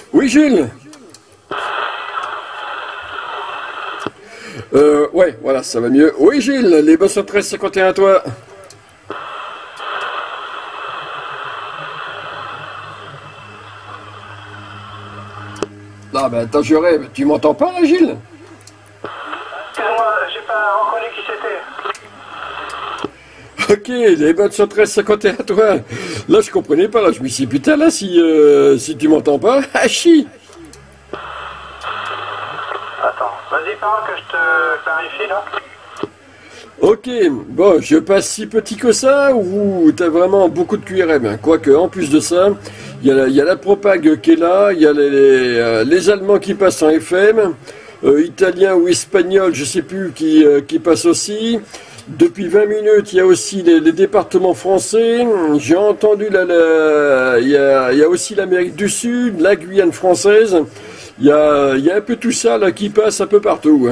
Oui, Gilles. Ouais, voilà, ça va mieux. Oui, Gilles, les boss 1351 à toi. Ah ben attends, je rêve. Tu m'entends pas là, Gilles? Excuse-moi, j'ai pas reconnu qui c'était. Ok, les bots 1351 à toi. Là, je comprenais pas, là, je me suis dit, putain, là, si tu m'entends pas, hachi. Attends, vas-y, parle que je te clarifie là. Ok, bon, je passe si petit que ça, ou t'as vraiment beaucoup de QRM, quoique, en plus de ça, il y a la propague qui est là, il y a les Allemands qui passent en FM, Italiens ou Espagnols, je sais plus, qui passent aussi. Depuis 20 minutes, il y a aussi les départements français. J'ai entendu il y a aussi l'Amérique du Sud, la Guyane française. Il y a un peu tout ça là qui passe un peu partout. Hein.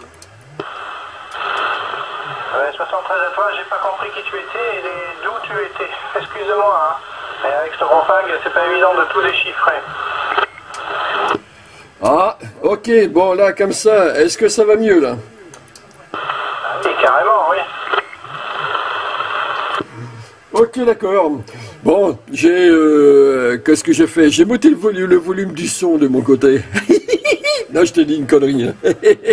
Ouais, 73 à toi, j'ai pas compris qui tu étais et d'où tu étais. Excuse-moi, hein. Mais avec ce propague, c'est pas évident de tout déchiffrer. Ah, ok, bon là comme ça, est-ce que ça va mieux là? Et carrément, oui. Ok, d'accord. Bon, qu'est-ce que j'ai fait? J'ai monté le volume du son de mon côté. Non, je t'ai dit une connerie. Hein.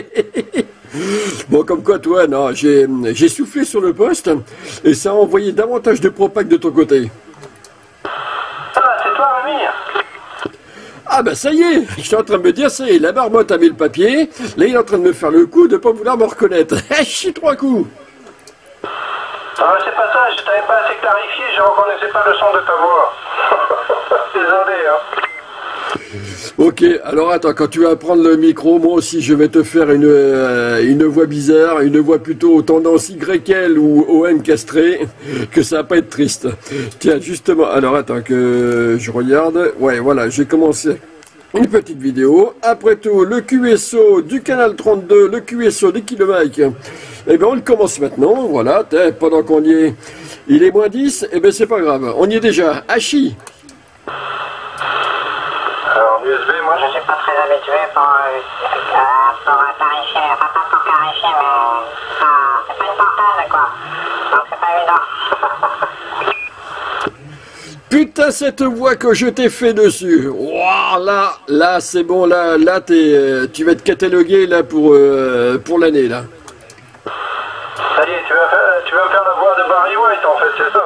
Bon, comme quoi, toi, non, j'ai soufflé sur le poste et ça a envoyé davantage de propague de ton côté. Ah, c'est toi, Rémi. Ah bah ça y est, je suis en train de me dire, ça y est, la marmotte a mis le papier, là il est en train de me faire le coup de pas vouloir me reconnaître. Chie 3 coups. Ah, c'est pas ça, je t'avais pas assez clarifié, je reconnaissais pas le son de ta voix. Désolé, hein. Ok, alors attends, quand tu vas prendre le micro, moi aussi je vais te faire une voix bizarre, une voix plutôt tendance YL ou OM castré, que ça va pas être triste. Tiens, justement, alors attends que je regarde. Ouais, voilà, j'ai commencé une petite vidéo. Après tout, le QSO du canal 32, le QSO des Kilomike. Eh bien, on le commence maintenant, voilà, pendant qu'on y est. Il est moins 10, eh bien c'est pas grave, on y est déjà. Hachi. Alors, USB, moi je suis pas très habitué pour clarifier, enfin pas pour clarifier, mais c'est pas une portale quoi, donc c'est pas évident. Putain, cette voix que je t'ai fait dessus. Wow, là, c'est bon, là, tu vas être catalogué là pour l'année là. Ça y est, tu vas me faire la voix de Barry White en fait, c'est ça?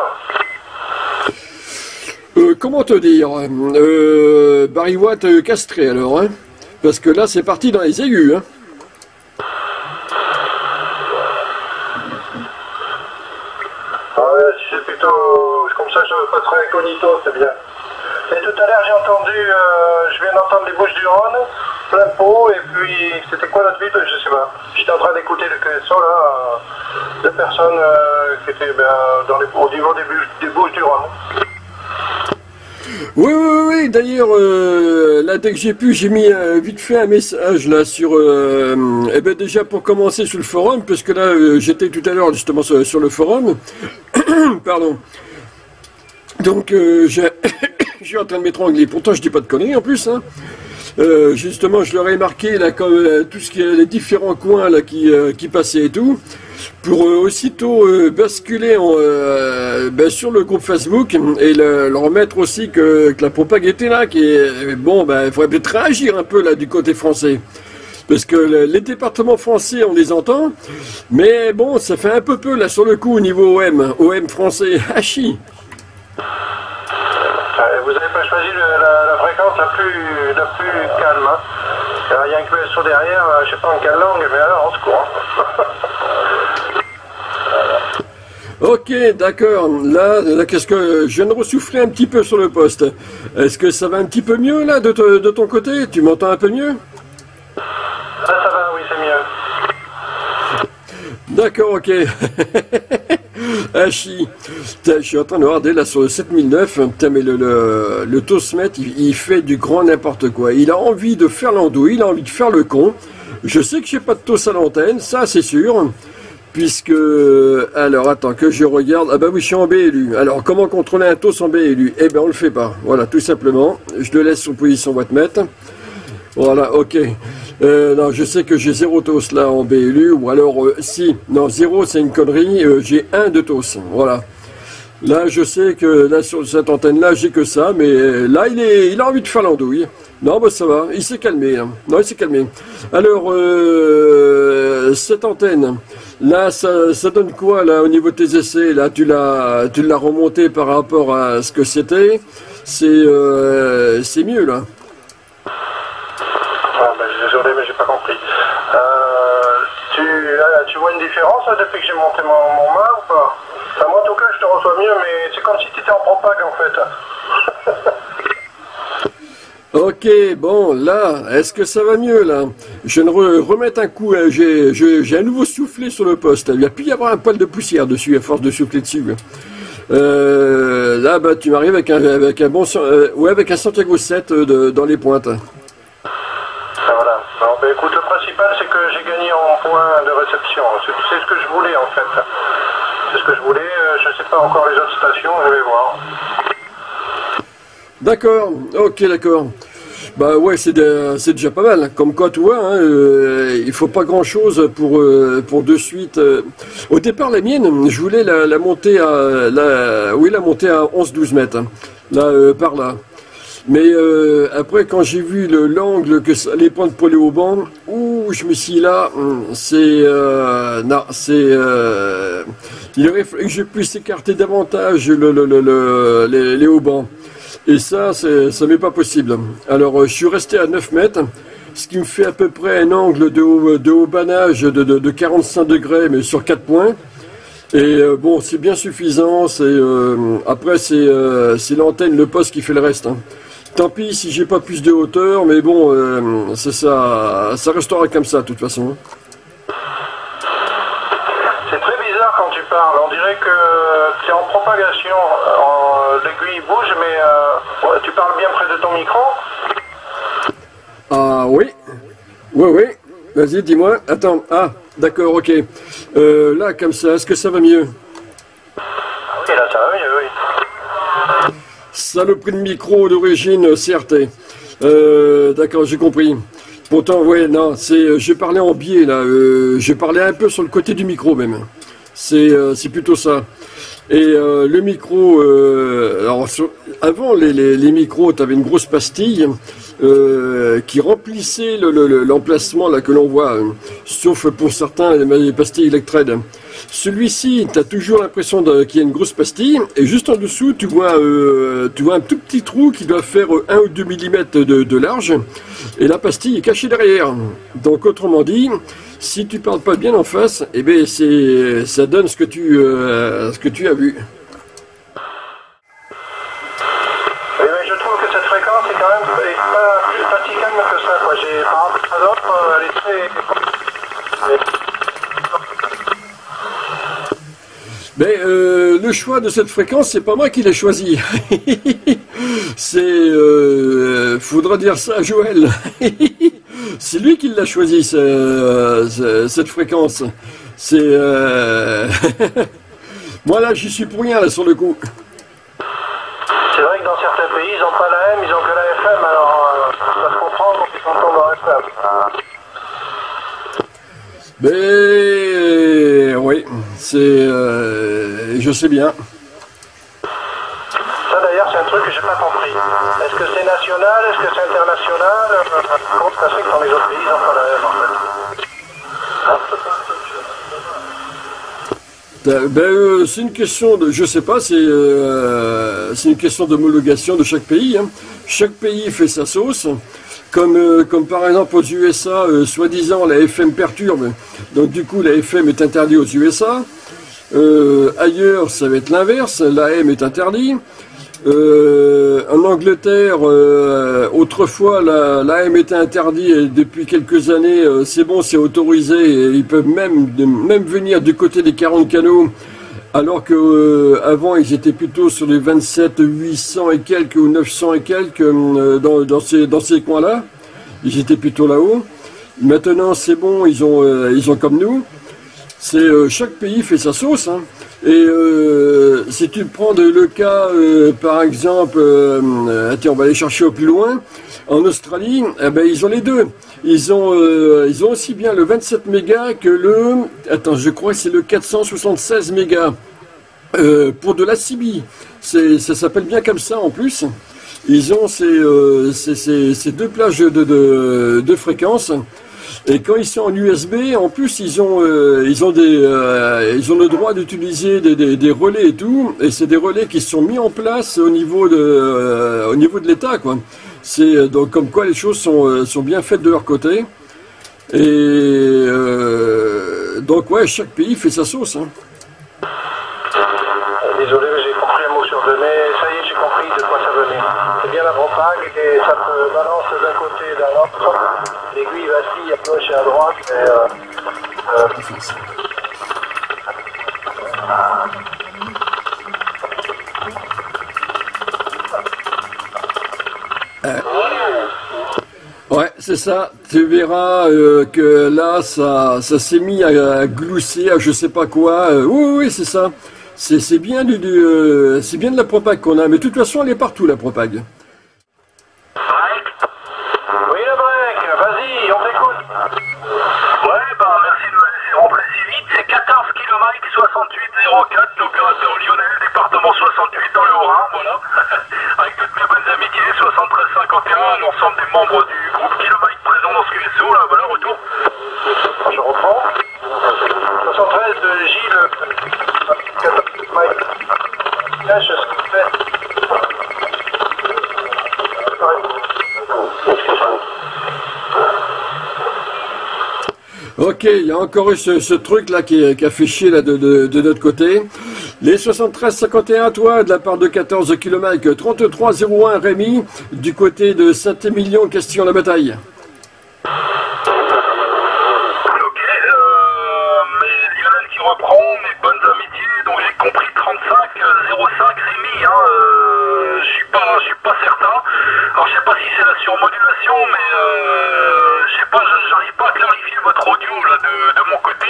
Comment te dire Barry White castré alors, hein. Parce que là, c'est parti dans les aigus, hein. Ah ouais, c'est plutôt... Comme ça, je passerai incognito, c'est bien. Et tout à l'heure, j'ai entendu... je viens d'entendre les Bouches-du-Rhône, plein pot, et puis... C'était quoi notre ville? Je sais pas. J'étais en train d'écouter le QSO, là, de personnes qui étaient au niveau des Bouches-du-Rhône. Oui, d'ailleurs, là, dès que j'ai pu, j'ai mis vite fait un message, là, sur... eh ben, déjà, pour commencer sur le forum, parce que là, j'étais tout à l'heure, justement, sur le forum. Pardon. Donc, je suis en train de m'étrangler. Pourtant, je dis pas de conneries, en plus, hein. Justement, je leur ai marqué, là, comme, tout ce qui est les différents coins, là, qui passaient et tout, pour aussitôt basculer sur le groupe Facebook et leur mettre aussi que la propague était là, bon, il faudrait peut-être réagir un peu là du côté français. Parce que les départements français, on les entend, mais bon, ça fait un peu là sur le coup au niveau OM français, hachi. Vous n'avez pas choisi la fréquence la plus calme, hein. Alors, il y a un QSO derrière, je sais pas en quelle langue, mais alors, on se court. Ok, d'accord. Là, qu'est-ce que je viens de ressouffler un petit peu sur le poste. Est-ce que ça va un petit peu mieux là de ton côté? Tu m'entends un peu mieux? Ça va, oui, c'est mieux. D'accord, ok. Hachi. Je suis en train de regarder là sur le 7009. Putain, mais le Tosmet, il fait du grand n'importe quoi. Il a envie de faire l'andouille, il a envie de faire le con. Je sais que j'ai pas de tos à l'antenne, ça c'est sûr. puisque, alors attends que je regarde, ah bah oui je suis en BLU, alors comment contrôler un TOS en BLU? Eh ben on le fait pas, voilà tout simplement, je le laisse sur position wattmètre, voilà ok, non je sais que j'ai 0 TOS là en BLU, ou alors si, non 0 c'est une connerie, j'ai 1 de TOS, voilà. Là, je sais que là sur cette antenne-là, j'ai que ça, mais là, il a envie de faire l'andouille. Non, bah ça va, il s'est calmé. Hein. Non, il s'est calmé. Alors, cette antenne, là, ça donne quoi là au niveau de tes essais? Là, tu l'as remonté par rapport à ce que c'était. C'est mieux là. Ah, bah, désolé, mais j'ai pas compris. Tu vois une différence là, depuis que j'ai monté mon mât ou pas? Enfin, moi en tout cas je te reçois mieux, mais c'est comme si tu étais en propag en fait. Ok, bon, là, est-ce que ça va mieux, là? Je vais remettre un coup, hein, j'ai un nouveau soufflet sur le poste. Il y a pu y avoir un poil de poussière dessus, à force de souffler dessus. Là, bah, tu m'arrives avec un bon, ouais, avec un Santiago 7 dans les pointes. Ah, voilà. Alors, bah, écoute, le principal c'est que j'ai gagné en point de réception. C'est ce que je voulais en fait. C'est ce que je voulais, je sais pas encore les autres stations, je vais voir. D'accord, ok, d'accord. Bah ouais, c'est déjà pas mal. Comme quoi, tu vois, hein, il faut pas grand-chose pour de suite. Au départ, la mienne, je voulais la monter à la monter à 11-12 mètres. Hein, là, par là. Mais après, quand j'ai vu l'angle que ça allait prendre pour aller au banc, ouh, je me suis dit là, non, il aurait fallu que je puisse écarter davantage les haubans. Et ça m'est pas possible. Alors, je suis resté à 9 mètres, ce qui me fait à peu près un angle de haubanage de 45 degrés, mais sur 4 points. Et bon, c'est bien suffisant. Après, c'est l'antenne, le poste qui fait le reste. Hein. Tant pis si j'ai pas plus de hauteur, mais bon, ça restera comme ça de toute façon. C'est très bizarre quand tu parles, on dirait que tu es en propagation, l'aiguille bouge, mais ouais, tu parles bien près de ton micro. Ah oui, oui, vas-y dis-moi, attends, ah d'accord, ok, là comme ça, est-ce que ça va mieux? Oui, là ça va mieux, oui. Saloperie de micro d'origine CRT. D'accord, j'ai compris. Pourtant, ouais, non, je parlais en biais là. Je parlais un peu sur le côté du micro même. C'est plutôt ça. Et le micro, alors avant les micros, tu avais une grosse pastille qui remplissait l'emplacement là que l'on voit, sauf pour certains les pastilles Electred. Celui-ci, tu as toujours l'impression qu'il y a une grosse pastille, et juste en dessous, tu vois un tout petit trou qui doit faire 1 ou 2 mm de large, et la pastille est cachée derrière. Donc autrement dit, si tu parles pas bien en face, eh bien ça donne ce que tu as vu. Oui, mais je trouve que cette fréquence est quand même pas si calme que ça, quoi. Par rapport à d'autres, elle est très... Mais le choix de cette fréquence, c'est pas moi qui l'ai choisi. Faudra dire ça à Joël. C'est lui qui l'a choisi, cette fréquence. Moi là, j'y suis pour rien là sur le coup. C'est vrai que dans certains pays, ils n'ont pas la M, ils ont que la FM, alors ça se comprend quand ils s'entendent en FM. Mais oui, je sais bien. Ça d'ailleurs, c'est un truc que j'ai pas compris. Est-ce que c'est national, est-ce que c'est international? Comment ça se fait que dans les autres pays, ils n'ont pas la M en fait? C'est une question de, je sais pas, c'est une question d'homologation de chaque pays. Hein. Chaque pays fait sa sauce. Comme par exemple aux USA, soi-disant la FM perturbe, donc du coup la FM est interdite aux USA. Ailleurs, ça va être l'inverse, l'AM est interdit. En Angleterre, autrefois l'AM était interdit et depuis quelques années, c'est bon, c'est autorisé et ils peuvent même venir du côté des 40 canaux. Alors que avant ils étaient plutôt sur les 27 800 et quelques ou 900 et quelques dans ces coins-là. Ils étaient plutôt là-haut. Maintenant c'est bon, ils ont comme nous. C'est chaque pays fait sa sauce, hein. Et si tu prends le cas, par exemple, tiens, on va aller chercher au plus loin. En Australie, eh ben, ils ont les deux. Ils ont aussi bien le 27 mégas que le, attends, je crois que c'est le 476 mégas pour de la CB. Ça s'appelle bien comme ça en plus. Ils ont ces deux plages de fréquences. Et quand ils sont en USB, en plus ils ont le droit d'utiliser des relais et tout. Et c'est des relais qui sont mis en place au niveau de l'État, quoi. C'est donc comme quoi les choses sont bien faites de leur côté. Et donc ouais, chaque pays fait sa sauce, hein. Désolé, mais j'ai compris un mot sur deux, mais ça y est, j'ai compris de quoi ça venait. C'est bien la propague et ça te balance d'un côté et d'un autre. L'aiguille vacille à gauche et à droite. Ouais, c'est ça. Tu verras que là, ça s'est mis à glousser, à je sais pas quoi. Oui, c'est ça. C'est bien c'est bien de la propague qu'on a, mais de toute façon, elle est partout, la propague. Oui, le break, vas-y, on t'écoute. Ouais, bah merci de me laisser rentrer si vite. C'est 14 km 6804, l'opérateur lyonnais, département 68 dans le Haut-Rhin, voilà. Avec toutes mes bonnes amitiés, 7351, l'ensemble des membres du groupe Kilomike présent dans ce QSO, là, voilà, retour. Je reprends. 73 de Gilles. 14 Mike. Là, je fais. Ok, il y a encore eu ce truc là qui a fait chier là, de notre côté. Les 73-51, toi, de la part de 14 km, 33-01 Rémi, du côté de Saint-Émilion, Castillon-la-Bataille. Ok, mais Lionel qui reprend, mes bonnes amitiés, donc j'ai compris 35-05 Rémi, hein, je suis pas certain. Alors je sais pas si c'est la surmodulation, mais je sais pas, j'arrive pas à clarifier votre audio là de mon côté.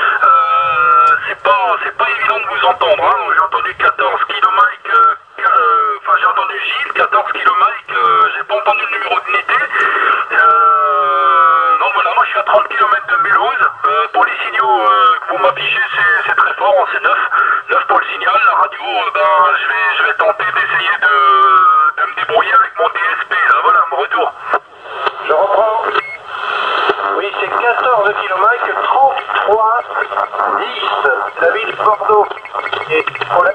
C'est pas évident de vous entendre, hein. J'ai entendu 14 km, enfin j'ai entendu Gilles, 14 km, j'ai pas entendu le numéro d'unité. Donc voilà, moi je suis à 30 km de Mulhouse. Pour les signaux que vous m'affichez, c'est très fort, hein, c'est 9 pour le signal. La radio, je vais tenter d'essayer de me débrouiller avec mon DSP, là, voilà, mon retour. Je reprends. Oui, c'est 14 km 33 10, la ville de Bordeaux. Et problème.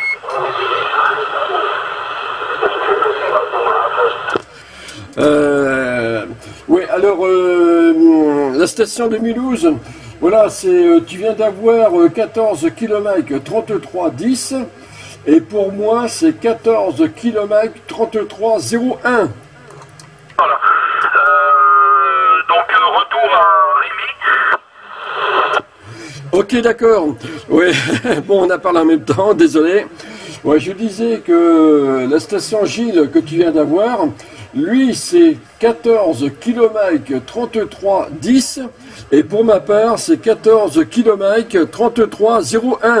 Oui, alors la station de Mulhouse, voilà, tu viens d'avoir 14 km 33 10 et pour moi c'est 14 km 33 01. Voilà. Donc retour à Rémi. Ok, d'accord. Oui, bon, on a parlé en même temps, désolé. Ouais, je disais que la station Gilles que tu viens d'avoir, lui, c'est 14 km 33 10 et pour ma part, c'est 14 km 33 01.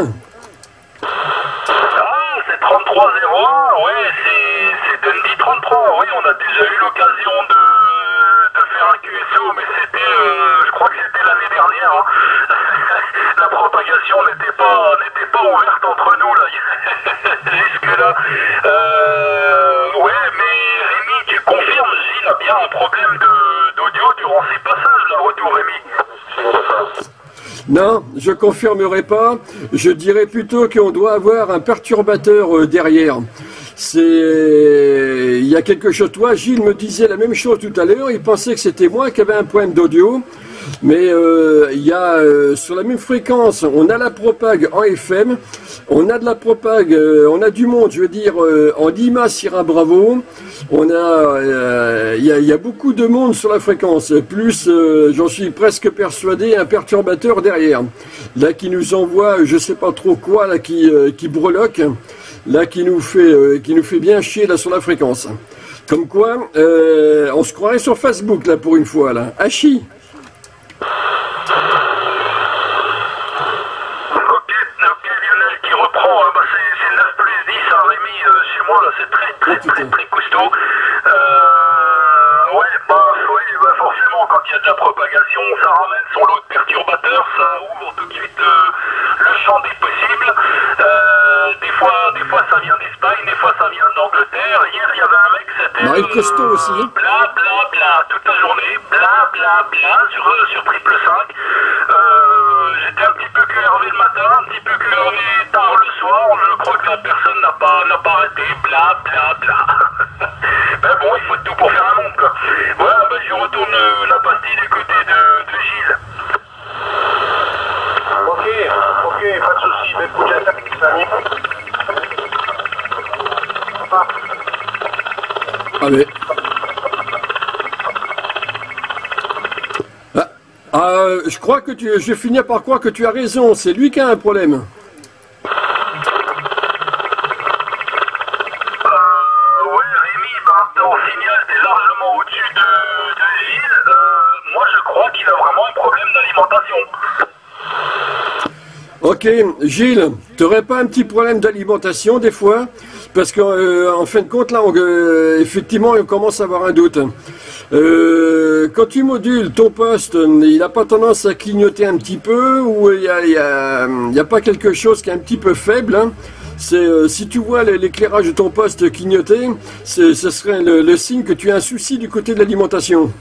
Ah, c'est 33-01, ouais, c'est Dundee 33. Oui, on a déjà eu l'occasion de faire un QSO, mais c'était, je crois que c'était l'année dernière, hein. La propagation n'était pas ouverte entre nous, là, jusque-là. Ouais, mais Rémi, tu confirmes, Gilles a bien un problème d'audio durant ses passages, là, retour Rémi. Non, je confirmerai pas. Je dirais plutôt qu'on doit avoir un perturbateur derrière. Il y a quelque chose. Toi, Gilles me disait la même chose tout à l'heure. Il pensait que c'était moi qui avais un problème d'audio. Mais il y a sur la même fréquence, on a la propague en FM, on a de la propague, on a du monde, je veux dire, en Lima, Sierra Bravo, il y a beaucoup de monde sur la fréquence, plus, j'en suis presque persuadé, un perturbateur derrière, là qui nous envoie, je sais pas trop quoi, là qui breloque, là qui nous fait bien chier là sur la fréquence. Comme quoi, on se croirait sur Facebook là pour une fois là. Hachi. moi, là, c'est très costaud. Ouais, bah, forcément, quand il y a de la propagation, ça ramène son lot de perturbateurs, ça ouvre tout de suite le champ des possibles. Des fois ça vient d'Espagne, des fois ça vient d'Angleterre. Hier, il y avait un mec, c'était costaud aussi. Bla bla bla toute la journée, bla bla bla sur triple 5. J'étais un petit peu QRV le matin, un petit peu QRV tard le soir. Je crois que la personne n'a pas arrêté, bla bla bla. Ben bon, il faut tout pour faire un monde, quoi. Voilà, ben je retourne la pastille du côté de Gilles. Ok, pas de soucis, mais écoute, j'attends avec les amis. Allez. Je crois que je vais finir par croire que tu as raison, c'est lui qui a un problème. Ton signal était largement au-dessus de Gilles. Moi, je crois qu'il a vraiment un problème d'alimentation. Ok, Gilles, t'aurais pas un petit problème d'alimentation des fois? Parce qu'en fin de compte, là, effectivement, on commence à avoir un doute. Quand tu modules ton poste, il n'a pas tendance à clignoter un petit peu, ou il y a pas quelque chose qui est un petit peu faible, hein? Si tu vois l'éclairage de ton poste clignoter, ce serait le signe que tu as un souci du côté de l'alimentation.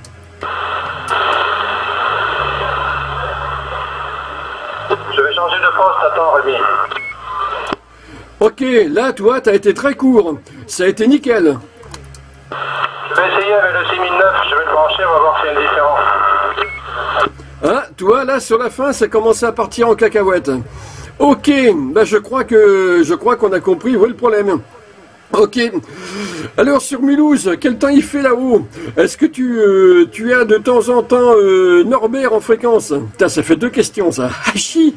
Je vais changer de poste, attends Rémi. Ok, là, toi, t'as été très court. Ça a été nickel. Je vais essayer avec le 6009, je vais le brancher, on va voir s'il y a une différence. Hein, toi, là, sur la fin, ça commençait à partir en cacahuète. Ok, bah je crois qu'on a compris où est le problème. Ok. Alors sur Mulhouse, quel temps il fait là-haut? Est-ce que tu as de temps en temps Norbert en fréquence? Putain, ça fait deux questions ça. Hachi.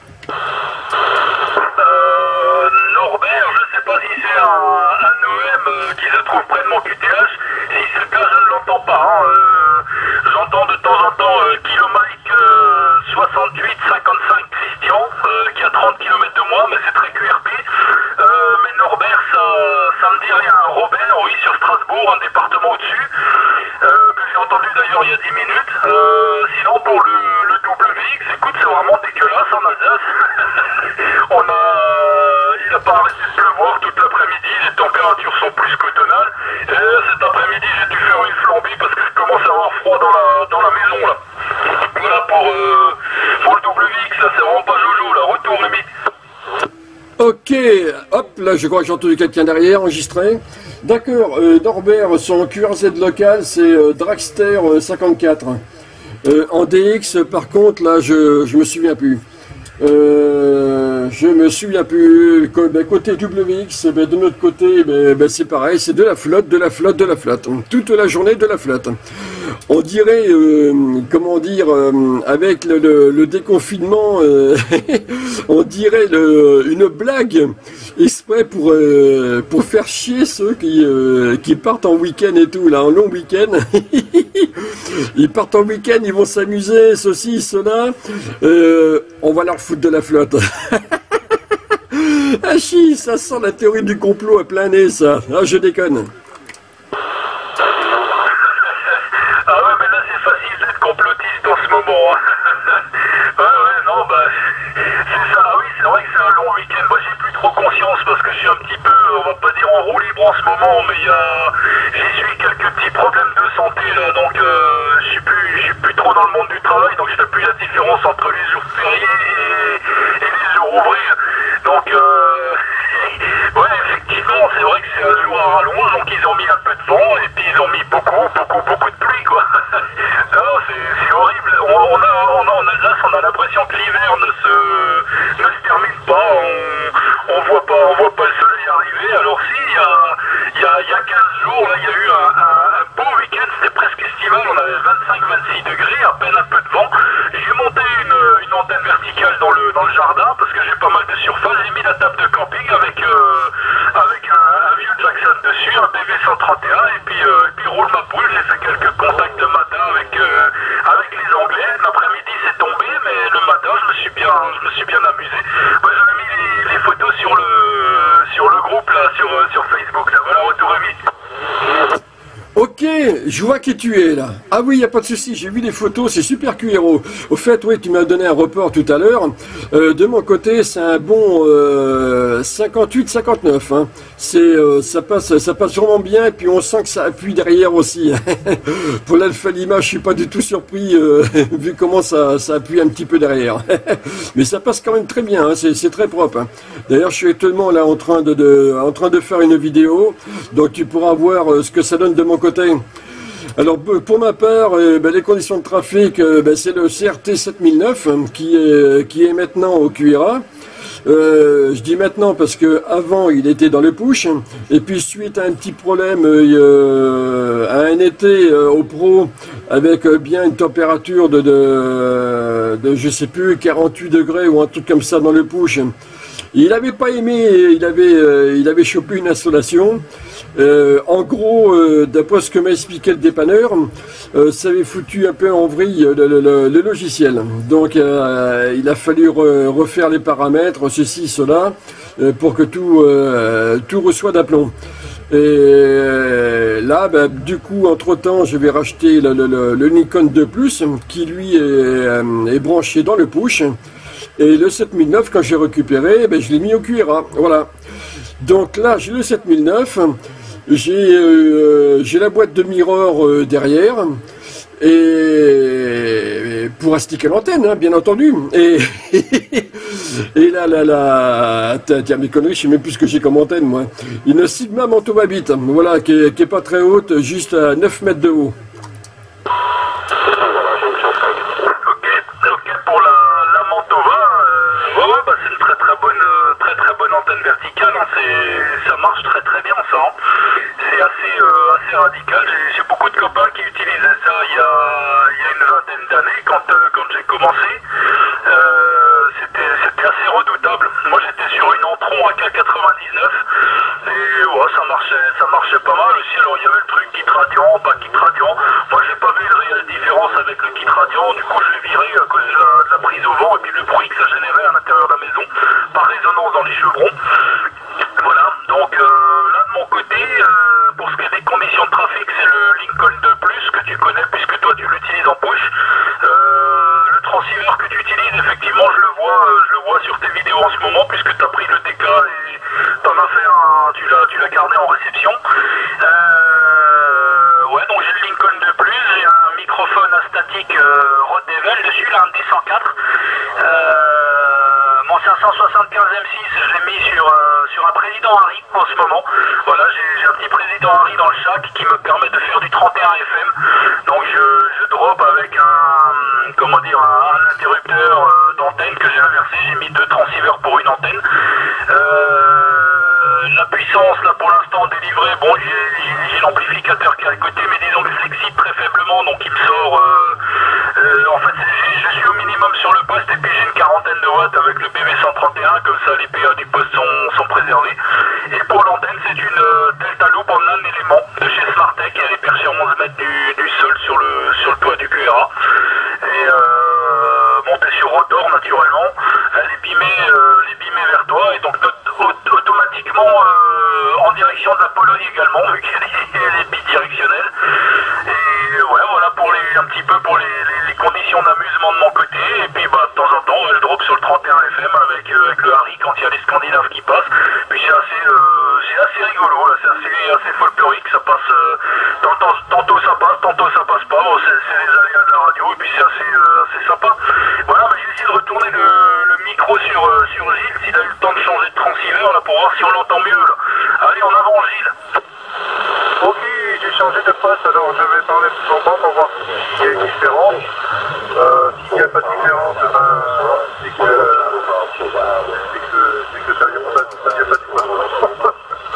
Norbert, je sais pas si c'est un OM qui se trouve près de mon QTH. Si c'est le cas, je ne l'entends pas. Hein. J'entends de temps en temps Kilomike 68-55 Christian, qui a 30 km de moi, mais c'est très QRP. Mais Norbert, ça me dit rien. Robert, oui, sur Strasbourg, un département au-dessus, que j'ai entendu d'ailleurs il y a 10 minutes. Sinon, pour le WX, écoute, c'est vraiment dégueulasse en Alsace. Il n'a pas arrêté de pleuvoir toute l'après-midi, les températures sont plus qu'automnales. Et cet après-midi, j'ai dû faire une flambée parce que je commence à avoir froid dans la maison, là. Voilà pour le WX, ça c'est vraiment pas Jojo, là. Retour, Rémi. Ok, hop, là je crois que j'ai entendu quelqu'un derrière enregistré. D'accord, Norbert, son QRZ local c'est Dragster 54. En DX par contre là je me souviens plus. Je me souviens plus. Côté WX, de notre côté, c'est pareil, c'est de la flotte. Toute la journée de la flotte. On dirait, comment dire, avec le déconfinement, on dirait une blague exprès pour faire chier ceux qui partent en week-end et tout, là, en long week-end. Ils partent en week-end, ils vont s'amuser, ceci, cela. On va leur foutre de la flotte. Ah chi, ça sent la théorie du complot à plein nez, ça. Ah, je déconne. Ah ouais, mais là c'est facile d'être complotiste en ce moment. Hein. Ouais, non, c'est ça. Ah oui, c'est vrai que c'est un long week-end. Moi j'ai plus trop conscience parce que je suis un petit peu, on va pas dire en roue libre en ce moment, mais j'y suis quelques petits problèmes de santé là, donc je suis plus trop dans le monde du travail, donc je fais plus la différence entre les jours fériés et les jours ouvrés. Donc ouais, effectivement, c'est vrai que c'est un jour à rallonge, donc ils ont mis un peu de vent et puis ils ont mis beaucoup de pluie, quoi. Non, c'est horrible. En Alsace, on a l'impression que l'hiver ne se termine pas. On voit pas le soleil arriver. Alors si, il y a 15 jours, là, il y a eu un beau week-end, c'était presque estival, on avait 25-26 degrés, à peine un peu de vent. J'ai monté une antenne verticale dans le jardin parce que j'ai pas mal de surface. J'ai mis la table de camping avec un vieux Jackson dessus, un BV131 et puis roule ma poule. J'ai fait quelques contacts le matin avec les Anglais. L'après-midi c'est tombé, mais le matin je me suis bien amusé. J'avais mis les photos sur le groupe là là sur Facebook. Là. Voilà, retour Rémi. Ok, je vois qui tu es là. Ah oui, il n'y a pas de souci, j'ai vu les photos, c'est super QRO. Au fait, oui, tu m'as donné un report tout à l'heure. De mon côté, c'est un bon 58-59. Hein. Ça passe vraiment bien, et puis on sent que ça appuie derrière aussi. Pour l'Alpha Lima, je suis pas du tout surpris, vu comment ça appuie un petit peu derrière. Mais ça passe quand même très bien, hein, c'est très propre. Hein. D'ailleurs, je suis actuellement là en train de faire une vidéo, donc tu pourras voir ce que ça donne de mon côté. Alors pour ma part, les conditions de trafic, c'est le CRT 7009 qui est maintenant au QRA. Je dis maintenant parce que avant il était dans le push, et puis suite à un petit problème à un été au pro avec bien une température de je sais plus 48 degrés ou un truc comme ça dans le push. Il n'avait pas aimé, il avait chopé une installation. En gros, d'après ce que m'a expliqué le dépanneur, ça avait foutu un peu en vrille le logiciel. Donc il a fallu refaire les paramètres, ceci, cela, pour que tout reçoit d'aplomb. Et là, du coup, entre-temps, je vais racheter le Nikon 2 Plus, qui lui est branché dans le push. Et le 7009, quand j'ai récupéré, je l'ai mis au QRA. Voilà. Donc là, j'ai le 7009, j'ai la boîte de mirror derrière, et pour astiquer l'antenne, hein, bien entendu. Et là, tiens, mes conneries, je sais même plus ce que j'ai comme antenne, moi. Une Sigma Mantova Bit, voilà, qui est pas très haute, juste à 9 mètres de haut. Ça marche très bien ça. C'est assez radical. J'ai beaucoup de copains qui utilisaient ça il y a une vingtaine d'années quand j'ai commencé. C'était assez redoutable. Moi j'étais sur une Antron AK-99 et ouais, ça marchait pas mal aussi. Alors il y avait le truc kit radiant, pas kit radiant. Moi j'ai pas vu une réelle différence avec le kit radiant. Du coup je l'ai viré à cause de la prise au vent et puis le bruit que ça générait à l'intérieur de la maison par résonance dans les chevrons. Voilà, donc là de mon côté, pour ce qui est des conditions de trafic, c'est le Lincoln 2 Plus que tu connais puisque toi tu l'utilises en push. Le transceiver que tu utilises, effectivement, je le vois sur tes vidéos en ce moment puisque tu as pris le TK et t'en as fait tu l'as gardé en réception. Ouais, donc j'ai le Lincoln 2 Plus, j'ai un microphone statique Rode Devil dessus, là un D104. Mon 575 M6, je l'ai mis sur un président Harry en ce moment. Voilà, j'ai un petit président Harry dans le chac qui me permet de faire du 31 FM. Donc je drop avec un interrupteur d'antenne que j'ai inversé. J'ai mis 2 transceivers pour une antenne. La puissance là pour l'instant délivrée, bon j'ai l'amplificateur qui est à côté, mais disons que je l'excite très faiblement, donc il me sort en fait je suis au minimum sur le poste et puis j'ai une quarantaine de watts avec le BB131, comme ça les PA du poste sont préservés. Et pour l'antenne c'est une Delta Loop en un élément de chez Smartech, elle est perchée à 11 mètres du sol sur le toit du QRA. Et montée sur rotor naturellement, elle est beamée vers toi et donc automatiquement en direction de la Pologne également, vu qu'elle est bidirectionnelle. Et ouais, voilà pour un petit peu pour les conditions d'amusement de mon côté. Et puis de temps en temps elle drop sur le 31 FM avec le Harry quand il y a les Scandinaves qui passent. Puis c'est assez rigolo, là, c'est assez folklorique, ça passe tantôt ça passe pas, bon, c'est les aléas de la radio et puis c'est assez sympa. Voilà, j'ai essayé de retourner le micro sur Gilles s'il a eu le temps de changer de transceiver là pour voir si on l'entend mieux là. Allez, en avant Gilles. Ok, j'ai changé de poste, alors je vais parler plus longtemps pour voir s'il y a une différence. S'il n'y a pas de différence, c'est que ça vient pas du poste.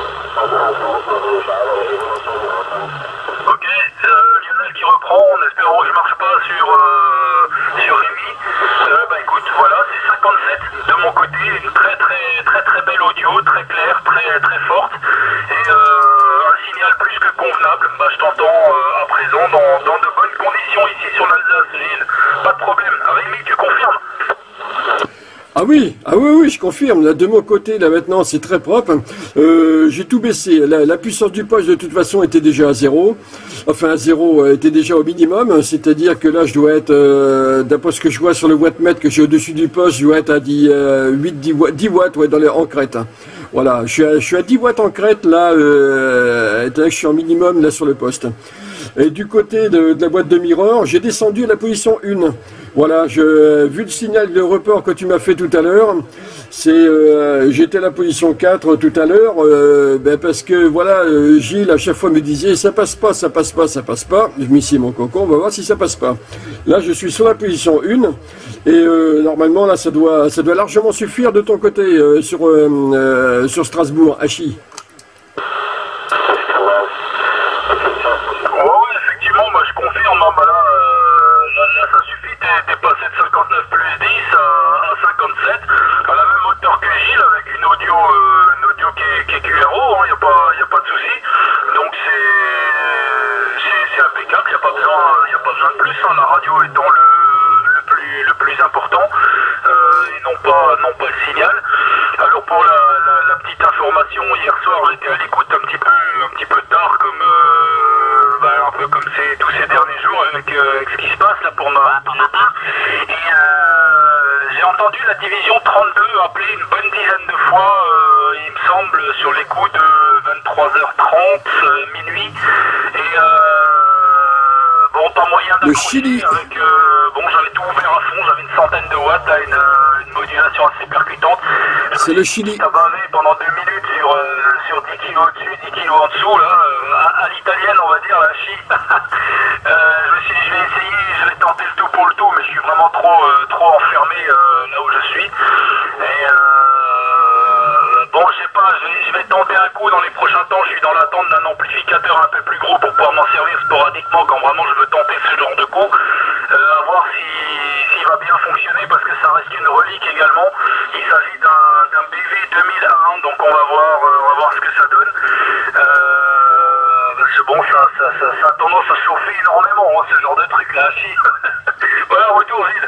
Ok, Lionel qui reprend, en espérant que je marche pas sur Rémi. Écoute, voilà, c'est 57 de mon côté, une très belle audio, très claire, très forte, et un signal plus que convenable. Je t'entends à présent dans de bonnes conditions ici sur l'Alsace, Gilles. Pas de problème. Rémi, tu confirmes? Ah oui, oui, je confirme. Là, de mon côté, là maintenant, c'est très propre. J'ai tout baissé. La puissance du poste, de toute façon, était déjà à zéro. Enfin, à zéro, était déjà au minimum. C'est-à-dire que là, je dois être, d'après ce que je vois sur le wattmètre que j'ai au-dessus du poste, je dois être à 10 watts, ouais, en crête. Hein. Voilà, je suis à 10 watts en crête, là, je suis en minimum, là, sur le poste. Et du côté de la boîte de mirror, j'ai descendu à la position 1. Voilà, vu le signal de report que tu m'as fait tout à l'heure, j'étais à la position 4 tout à l'heure, parce que voilà, Gilles à chaque fois me disait ça passe pas, ça passe pas, ça passe pas. Je m'y suis mon coco, on va voir si ça passe pas. Là, je suis sur la position 1 et normalement là, ça doit largement suffire de ton côté sur Strasbourg, Hachi. Là, ça suffit, t'es passé de 59 plus 10 à 57, à la même hauteur que Gilles, avec une audio qui est QRO, il n'y a pas de souci. Donc c'est impeccable, il n'y a pas besoin de plus, hein, la radio étant le plus important, et non pas le signal. Alors pour la petite information, hier soir j'étais à l'écoute un petit peu tard, un peu comme tous ces derniers jours avec ce qui se passe là pour ma part. Et j'ai entendu la division 32 appeler une bonne dizaine de fois, il me semble, sur les coups de 23h30, minuit. Et bon, pas moyen d'accrocher avec... j'avais tout ouvert à fond, j'avais une centaine de watts, là, une modulation assez percutante. C'est le Chili. J'ai bavé pendant 2 minutes sur 10 kilos au-dessus, 10 kilos en dessous, là, à l'italienne, on va dire, la chi. Je me suis dit, je vais essayer, je vais tenter le tout pour le tout, mais je suis vraiment trop enfermé là où je suis. Et je sais pas, je vais tenter un coup dans les prochains temps. Je suis dans l'attente d'un amplificateur un peu plus gros pour pouvoir m'en servir sporadiquement quand vraiment je veux tenter ce genre de coup. À voir s'il va bien fonctionner, parce que ça reste une relique également. Il s'agit d'un BV 2001, donc on va voir ce que ça donne. Ça a tendance à chauffer énormément, hein, ce genre de truc là. Voilà, retour Gilles.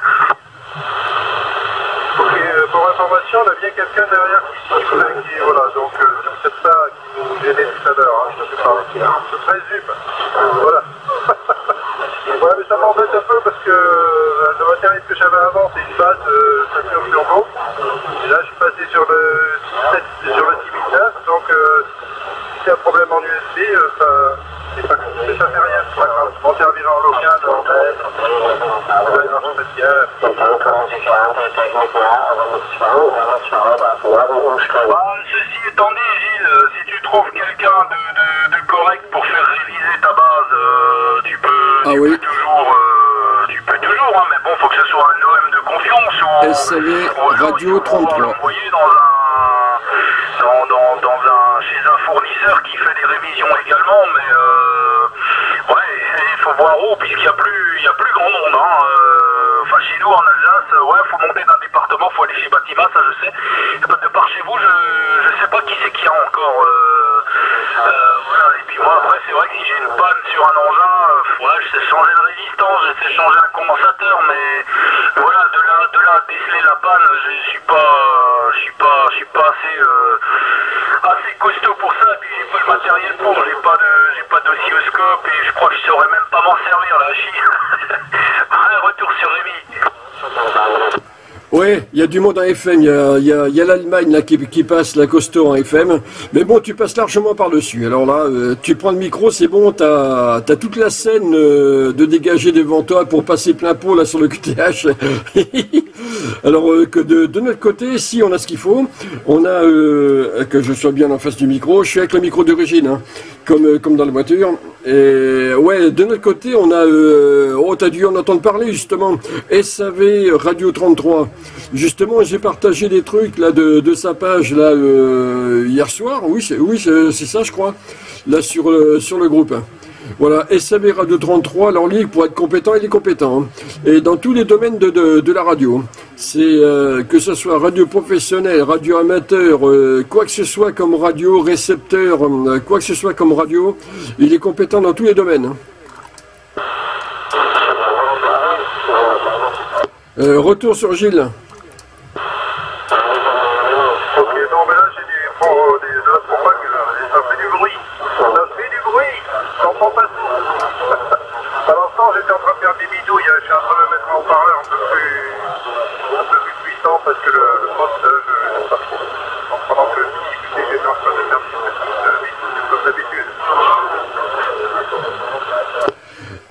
Ok, pour information, on a bien quelqu'un derrière qui voilà, donc c'est peut-être ça qui nous gênait tout à l'heure, hein, je présume. Voilà. Ouais, mais ça m'embête un peu parce que le matériel que j'avais avant, c'est une base ceinture turbo. Et là, je suis passé sur le 6009, donc si c'est un problème en USB, ça fait rien, c'est pas grave. Je m'en servirai en local, ça marche très bien. Ceci étant dit, Gilles, si tu trouves quelqu'un de correct pour faire réviser ta base, tu peux toujours, hein, mais bon, faut que ce soit un OM de confiance ou SAV Radio 33. L'envoyer chez un fournisseur qui fait des révisions également, mais il faut voir où, puisqu'il y a plus grand monde, hein. Enfin, chez nous en Alsace, faut monter d'un département, faut aller chez Bâtiment, ça je sais. De par chez vous, je sais pas qui c'est qu'il y a encore. Voilà. Et puis moi après, c'est vrai que si j'ai une panne sur un engin, je sais changer de résistance, je sais changer un condensateur, mais voilà, de là à déceler la panne, je suis pas assez costaud pour ça. Et puis j'ai pas le matériel pour, j'ai pas d'oscilloscope, et je crois que je saurais même pas m'en servir là. Retour sur Rémi. Ouais, il y a du monde en FM, il y a l'Allemagne là qui passe la costaud en FM, mais bon, tu passes largement par-dessus. Alors là, tu prends le micro, c'est bon, t'as toute la scène de dégager devant toi pour passer plein pot là sur le QTH. Alors que de notre côté, si on a ce qu'il faut, on a que je sois bien en face du micro, je suis avec le micro d'origine, hein, comme dans la voiture. Et ouais, de notre côté, on a t'as dû en entendre parler justement, SAV Radio 33. Justement, j'ai partagé des trucs là de sa page là hier soir. Oui, c'est ça, je crois. Là sur le groupe. Voilà, SAV Radio 33, alors lui, pour être compétent, il est compétent. Hein. Et dans tous les domaines de la radio. C'est que ce soit radio professionnelle, radio amateur, quoi que ce soit comme radio, récepteur, quoi que ce soit comme radio, il est compétent dans tous les domaines. Retour sur Gilles.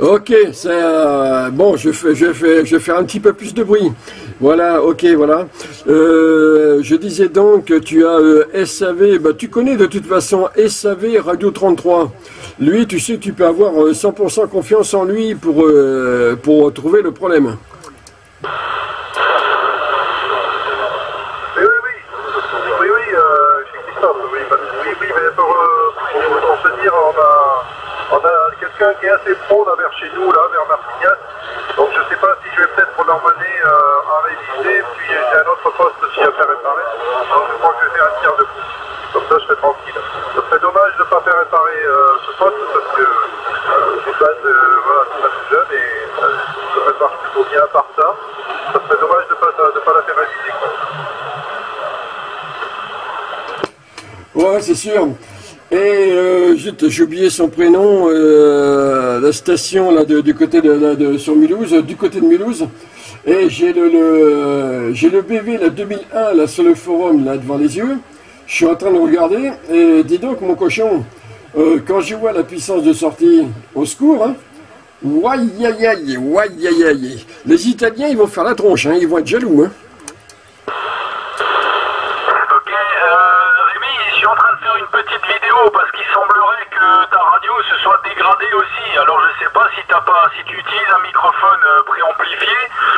Ok, ça, bon, je vais faire un petit peu plus de bruit. Voilà, ok, voilà. Je disais donc que tu as SAV, bah, tu connais de toute façon SAV Radio 33. Lui, tu sais, tu peux avoir 100% confiance en lui pour trouver le problème. On a quelqu'un qui est assez pro là vers chez nous, là, vers Martignac. Donc je sais pas si je vais peut-être l'emmener à réviser. Puis j'ai un autre poste aussi à faire réparer. Donc je crois que je vais faire un tir de coup. Comme ça je serai tranquille. Ce serait dommage de ne pas faire réparer ce poste parce que les bases, voilà, c'est pas tout jeune et ça marche plutôt bien par ça. Ça serait dommage de pas la faire réviser, quoi. Ouais, c'est sûr. Et j'ai oublié son prénom, la station là du côté sur Mulhouse, du côté de Mulhouse. Et j'ai le BV la 2001 là sur le forum là devant les yeux. Je suis en train de regarder et dis donc mon cochon, quand je vois la puissance de sortie, au secours, hein. Ouaille aïe aïe, ouaille aïe aïe. Les Italiens ils vont faire la tronche, hein, ils vont être jaloux, hein. Petite vidéo parce qu'il semblerait que ta radio se soit dégradée aussi. Alors je sais pas si tu utilises un microphone préamplifié,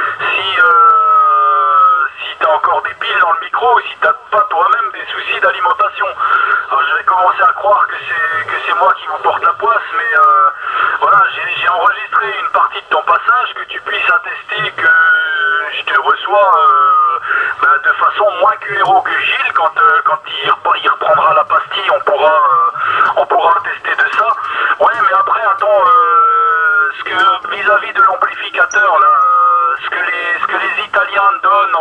si tu as encore des piles dans le micro ou si tu n'as pas toi-même des soucis d'alimentation. Alors je vais commencer à croire que c'est moi qui vous porte la poisse, mais voilà, j'ai enregistré une partie de ton passage, que tu puisses attester que je te reçois de façon moins QRO que Gilles quand il reprendra la pastille, on pourra attester de ça. Ouais, mais après attends, ce que vis-à-vis de l'amplificateur là, ce que les Italiens donnent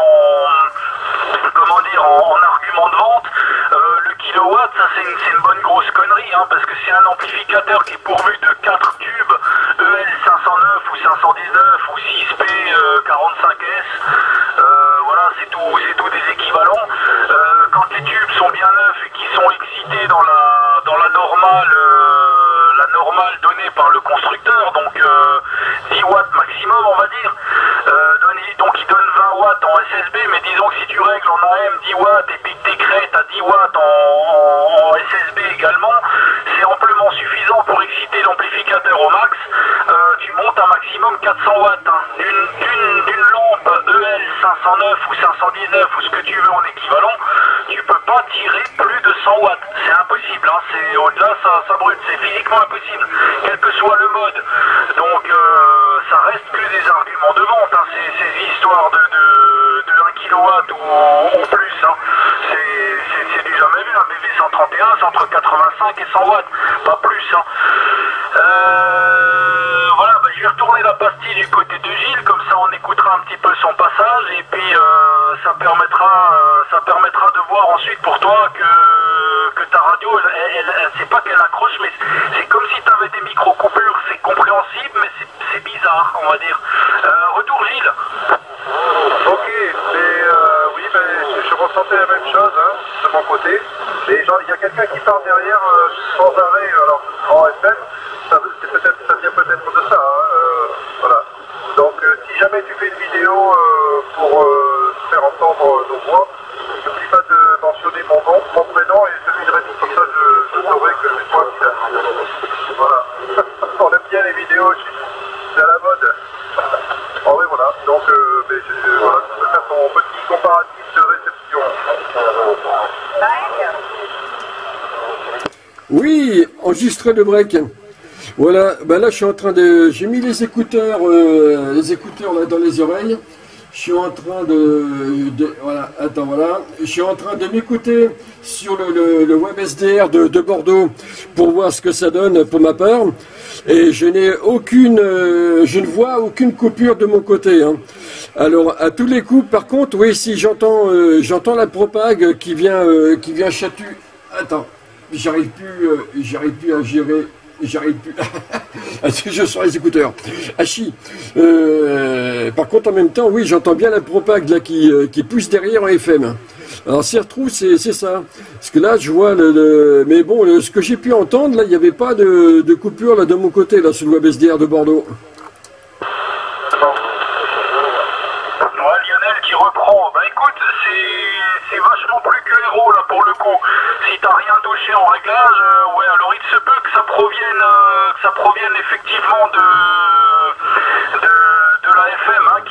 en argument de vente, le kilowatt, ça c'est une bonne grosse connerie, hein, parce que c'est un amplificateur qui est pourvu de 4 tubes EL 509 ou 519 ou 6P 45S. Voilà, c'est tout des équivalents. Quand les tubes sont bien neufs et qu'ils sont excités dans la normale donnée par le constructeur, donc 10 watts maximum on va dire, donc il donne 20 watts en SSB, mais disons que si tu règles en AM 10 watts et puis que t'écrètes à 10 watts en SSB également, c'est amplement suffisant pour exciter l'amplificateur au max. Tu montes un maximum 400 watts, hein. D'une lampe EL 509 ou 519 ou ce que tu veux en équivalent, tu peux pas tirer plus de 100 watts, c'est impossible, hein. C'est au-delà, ça brûle, c'est physiquement impossible, quel que soit le mode. Donc ça reste que des arguments de vente, hein. Ces histoires de 1 kW ou plus, hein. C'est du jamais vu, un BV 131 c'est entre 85 et 100 watts, pas plus, hein. Voilà, je vais retourner la pastille du côté de Gilles, comme ça on écoutera un petit peu son passage et puis ça permettra de voir ensuite pour toi que ta radio, c'est pas qu'elle accroche, mais c'est comme si tu avais des micro-coupures, c'est compréhensible, mais c'est bizarre, on va dire. Retour Gilles. Ok, oui, je ressentais la même chose, hein, de mon côté. Mais il y a quelqu'un qui parle derrière sans arrêt, alors en FM, ça vient peut-être de ça, hein, voilà. Donc si jamais tu fais une vidéo pour faire entendre nos voix, n'oublie pas de mentionner mon nom, mon prénom et celui de Rémi, comme ça je saurai que c'est toi qui l'as. Voilà. On aime bien les vidéos, c'est à la mode. Oh oui, voilà, donc voilà, je peux faire ton petit comparatif de réception. Oui, enregistrer le break. Voilà, ben là je suis en train j'ai mis les écouteurs là dans les oreilles. Je suis en train voilà, attends, voilà. Je suis en train de m'écouter sur le web SDR de Bordeaux pour voir ce que ça donne pour ma part. Et je ne vois aucune coupure de mon côté, hein. Alors, à tous les coups, par contre, oui, si j'entends la propague qui vient chatouiller. Attends, j'arrive plus à gérer. J'arrive plus. Je sors les écouteurs. Hachi. Par contre, en même temps, oui, j'entends bien la propague là qui pousse derrière en FM. Alors s'y retrouve, c'est ça. Parce que là, je vois mais bon, ce que j'ai pu entendre, là, il n'y avait pas de coupure là de mon côté, là, sur le web SDR de Bordeaux. Ouais, Lionel qui reprend. Bah écoute, c'est vachement plus que héros là pour le coup. Si t'as rien touché en réglage, ouais, alors il se peut que ça provienne effectivement de la FM hein,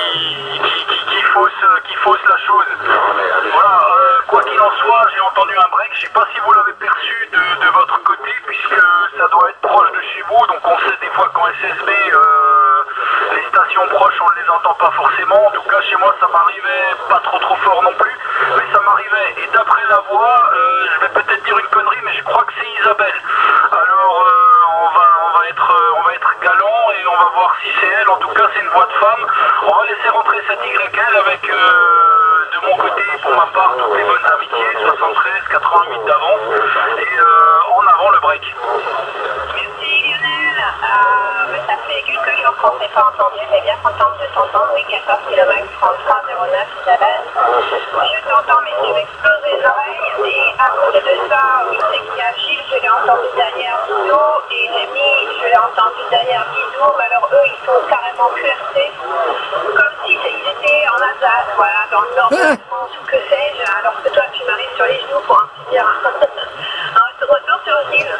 qui fausse la chose. Voilà, quoi qu'il en soit, j'ai entendu un break. Je sais pas si vous l'avez perçu de votre côté, puisque ça doit être proche de chez vous. Donc on sait des fois qu'en SSB, les stations proches, on ne les entend pas forcément. En tout cas, chez moi, ça m'arrivait pas trop fort non plus, mais ça m'arrivait. Et d'après la voix, je vais peut-être dire une connerie, mais je crois que c'est Isabelle. Alors, on va être galant et on va voir si c'est elle. En tout cas, c'est une voix de femme. On va laisser rentrer cette YL avec, de mon côté, pour ma part, toutes les bonnes amitiés, 73, 88 d'avance. Et en avant le break. Merci Lionel. Ça fait quelques jours qu'on ne s'est pas entendu, mais bien contente de t'entendre. Oui, 14 km 3309 Isabelle. Je t'entends, mais tu m'exploses les oreilles. Et à côté de ça, je sais qu'il y a Gilles, je l'ai entendu derrière Guido, et Rémi, je l'ai entendu derrière Guido. Mais alors eux, ils sont carrément QRC, comme si ils étaient en Alsace, voilà, dans le nord de la France, ou que sais-je, alors que toi, tu m'arrives sur les genoux pour ainsi dire. Un retour sur Gilles.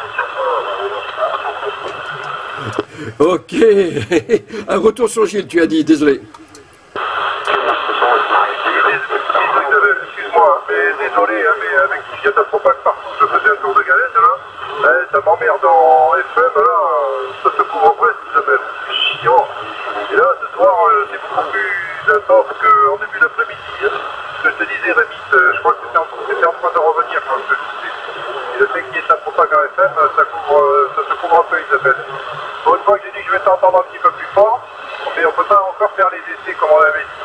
Ok, un retour sur Gilles, tu as dit, désolé. Excuse-moi, mais désolé, hein, mais avec il y a de la propagande partout, je faisais un tour de galette là, ça m'emmerde en FM, là, ça se couvre presque, ça s'appelle chiant. Et là, ce soir, c'est beaucoup plus intense qu'en début d'après-midi. Hein. Ce que je te disais, Rémi, je crois que c'était en train de revenir quand je te disais. Et le fait qu'il y ait de la propagande FM, ça se couvre un peu, Isabelle. Bon, une fois que j'ai dit que je vais t'entendre un petit peu plus fort, mais on peut pas encore faire les essais comme on l'avait dit.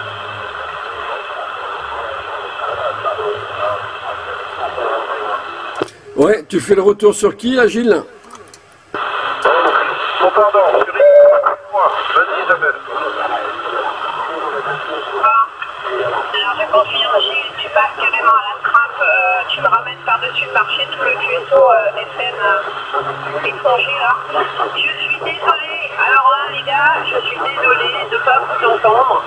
Ouais, tu fais le retour sur qui, là, Gilles? Bon, pardon, chérie, moi, vas-y, Isabelle. Alors je confirme, Gilles, tu passes carrément à la trappe, tu me ramènes par-dessus le marché tout le QSO FM étranger là. Je suis désolée, alors là les gars, je suis désolée de ne pas vous entendre.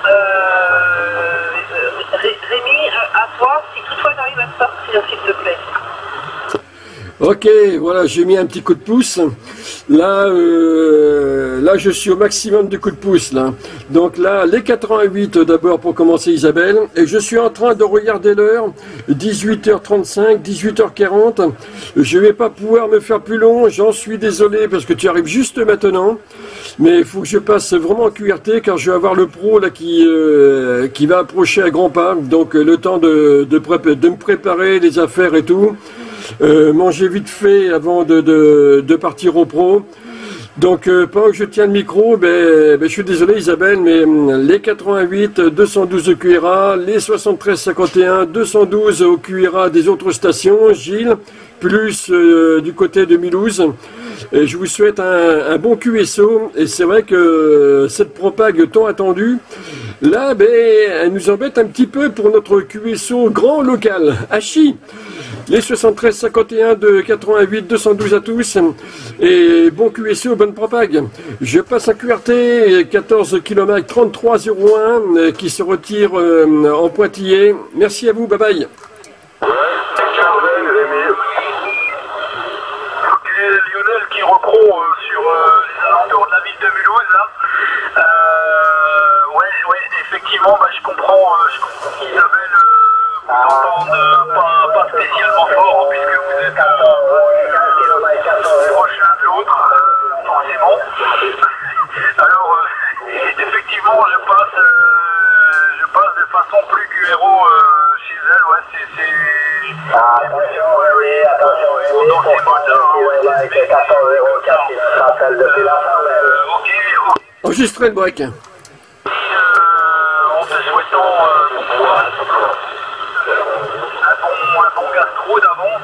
Rémi, à toi, si toutefois tu arrives à te sortir, s'il te plaît. Ok, voilà, j'ai mis un petit coup de pouce. Là, là, je suis au maximum de coups de pouce, là. Donc là, les 88 d'abord pour commencer, Isabelle. Et je suis en train de regarder l'heure, 18h35, 18h40. Je vais pas pouvoir me faire plus long, j'en suis désolé parce que tu arrives juste maintenant. Mais il faut que je passe vraiment en QRT car je vais avoir le pro là qui va approcher à grands pas. Donc le temps de me préparer les affaires et tout. Manger vite fait avant de partir au pro. Donc pendant que je tiens le micro, je suis désolé Isabelle, mais les 88, 212 au QRA, les 73, 51, 212 au QRA des autres stations, Gilles, plus du côté de Mulhouse. Et je vous souhaite un bon QSO. Et c'est vrai que cette propague tant attendue, là, elle nous embête un petit peu pour notre QSO grand local. Hachi, les 73, 51 de 88, 212 à tous. Et bon QSO, bonne propague. Je passe un QRT, 14 km 3301, qui se retire en pointillé. Merci à vous, bye bye. Lionel qui reprend sur les alentours de la ville de Mulhouse là. Ouais, effectivement, je comprends qu'Isabelle vous entende pas spécialement fort puisque vous êtes proche l'un de l'autre, forcément. Alors, effectivement, je passe de façon plus QRO chez elle, ouais, c'est... Attention, oui, attention, dans ces modes-là, avec 14,04 qui se rappelle depuis la fin, ok. Enregistrez le break. En te souhaitant bon courage, un bon gastro d'avance,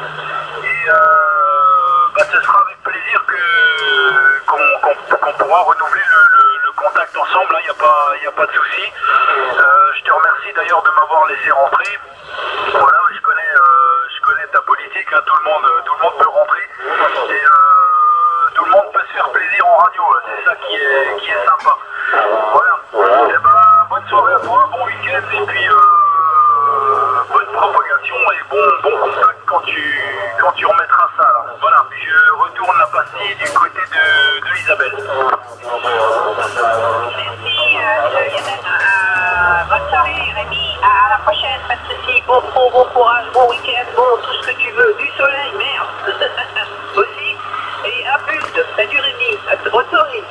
et ce sera avec plaisir qu'on pourra renouveler le contact. contact ensemble, il n'y a pas de souci. Je te remercie d'ailleurs de m'avoir laissé rentrer. Voilà, je connais ta politique, hein, tout le monde peut rentrer. Et tout le monde peut se faire plaisir en radio, c'est ça qui est sympa. Voilà. Et ben, bonne soirée à toi, bon week-end et puis bonne propagation et bon contact quand tu remettras ça là. Voilà, je retourne la pastille du côté de Isabelle. Merci Lionel. Bonne soirée Rémi, à la prochaine, pas de soucis, bon pro, bon courage, bon week-end, bon tout ce que tu veux, du soleil, merde. Aussi, et à plus, c'est du Rémi, bonne soirée.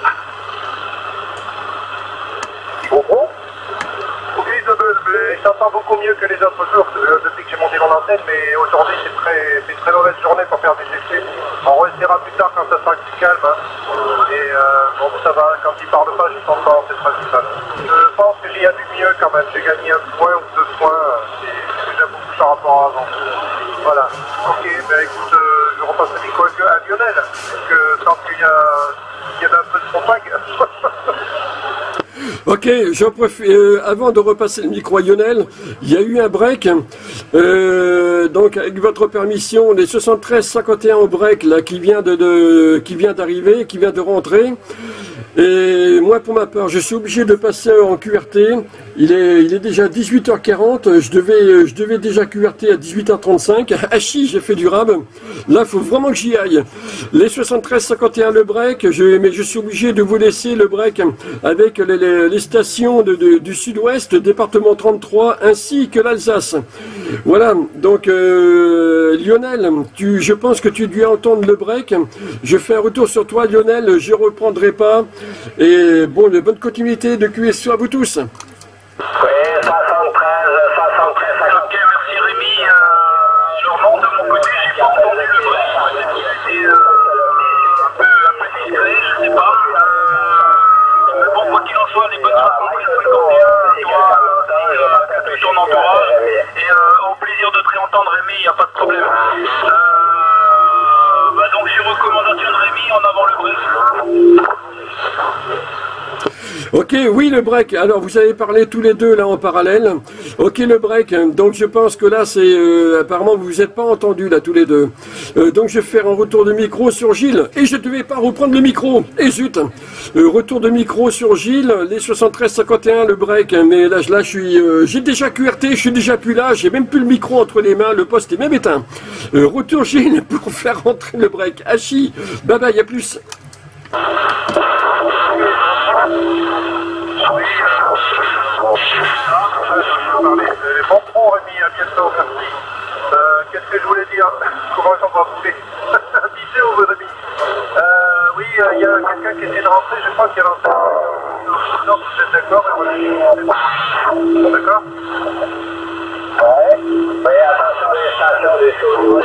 Bon. Ok Isabelle, mais je t'entends beaucoup mieux que les autres jours depuis que j'ai monté dans l'antenne, mais aujourd'hui c'est une très mauvaise journée pour faire des essais. On restera plus tard quand ça sera plus calme. Hein. Et bon ça va, quand il parle pas, je t'entends, c'est principal. Je pense que j'y ai du mieux quand même, j'ai gagné 1 point ou 2 points, c'est déjà beaucoup par rapport à avant. Voilà. Ok, ben écoute, je repasse le micro à Lionel, parce que tant qu'il y avait un peu de compagne. Ok, j'en profite. Avant de repasser le micro à Lionel, il y a eu un break. Donc, avec votre permission, les 73-51 au break là qui vient d'arriver, qui vient de rentrer. Et moi, pour ma part, je suis obligé de passer en QRT. Il est déjà 18h40. Je devais déjà QRT à 18h35. Ah chi, j'ai fait du rab. Là, il faut vraiment que j'y aille. Les 73-51 le break, mais je suis obligé de vous laisser le break avec les stations du sud-ouest, département 33, ainsi que l'Alsace. Voilà, donc Lionel, je pense que tu dois entendre le break. Je fais un retour sur toi, Lionel, je reprendrai pas. Et bon, de bonne continuité de QSO à vous tous. Oui, 73, ok, merci Rémi. Je remonte de mon côté, j'ai pas entendu le break. C'est un peu discret, je sais pas. Mais bon, quoi qu'il en soit, les bonnes rencontres, 51, toi, tout ton entourage. Et au plaisir de te réentendre Rémi, il n'y a pas de problème. Donc j'ai recommandation de Rémi, en avant le break. Ok, oui, le break. Alors, vous avez parlé tous les deux là en parallèle. Ok, le break. Donc, je pense que là, c'est apparemment vous vous êtes pas entendus là tous les deux. Donc, je vais faire un retour de micro sur Gilles. Et je ne devais pas reprendre le micro. Et zut. Retour de micro sur Gilles. Les 73-51, le break. Mais là, j'ai déjà QRT. Je suis déjà plus là. J'ai même plus le micro entre les mains. Le poste est même éteint. Retour Gilles pour faire rentrer le break. Hachi. Bye bye. À plus. Oui, bon pro Rémi, à bientôt, merci. Qu'est-ce que je voulais dire? Comment on va bouger? Bissé ou Rémi? Oui, il y a quelqu'un qui essaie de rentrer, je crois qu'il y a lancé. Non, vous êtes d'accord? D'accord? Ouais. Oui, attention les stations des choses.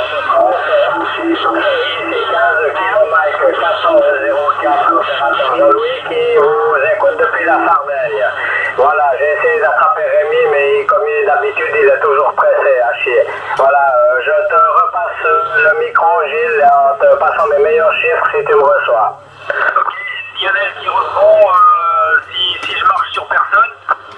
Ici 15 km 1404, opérateur Jean-Louis qui vous écoute depuis la Sardaigne. Voilà, j'ai essayé d'attraper Rémi, mais comme il est d'habitude, il est toujours pressé à chier. Voilà, je te repasse le micro, Gilles, en te passant mes meilleurs chiffres si tu me reçois. Ok, Lionel qui reprend, si je marche sur personne.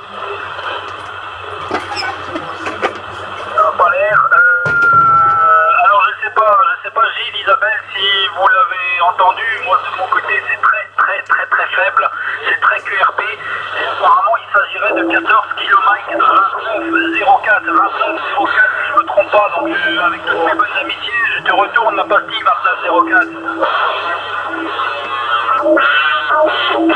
Pas l'air. Alors je sais pas Gilles, Isabelle, si vous l'avez entendu, moi de mon côté c'est très faible, c'est très QRP, et apparemment il s'agirait de 14 km 29 04, 29 04 si je me trompe pas, donc avec toutes mes bonnes amitiés, je te retourne la pastille 29 04.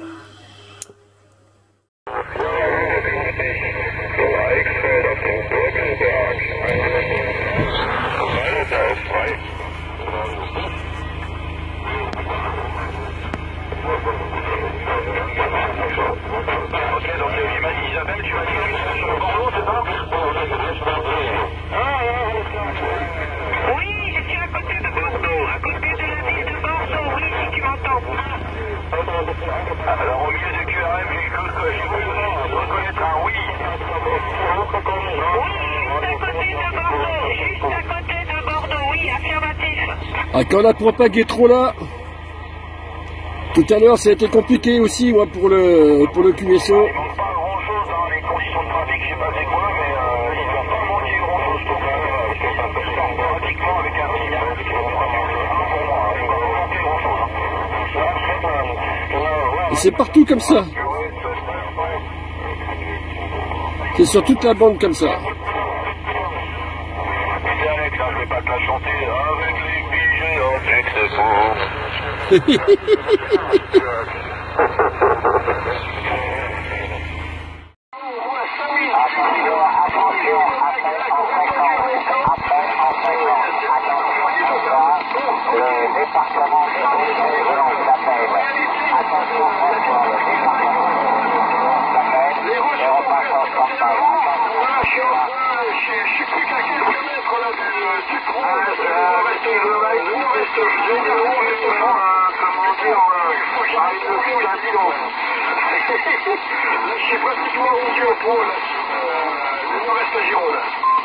Alors au milieu du QRM, j'ai cru que j'ai voulu reconnaître un oui. Oui, juste à côté de Bordeaux, oui, affirmatif. Ah, quand la propague est trop là. Tout à l'heure, ça a été compliqué aussi, moi, pour le QSO. Il manque pas grand chose dans les conditions de trafic, je sais pas c'est quoi, mais il doit pas manquer grand chose tout quand même, parce que ça peut se faire pratiquement avec un signal qui va vraiment pour moi, il va pas manquer grand chose. Et c'est partout comme ça. C'est sur toute la bande comme ça. Alex, je vais pas te la chanter, avec les pigeons, avec ses fous. Je suis pratiquement rendu au pôle, le nord-est de Gironde.